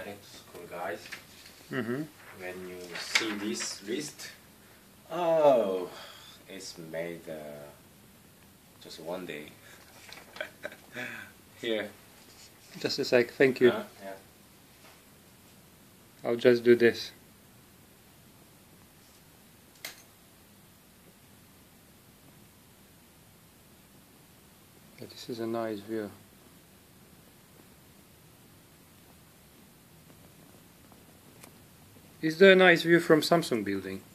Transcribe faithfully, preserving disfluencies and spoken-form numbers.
direct to school, guys. Mm-hmm. When you see this list, oh, it's made uh, just one day. Here. Just a sec, thank you. Uh, yeah. I'll just do this. Yeah, this is a nice view. Is there a nice view from Samsung building?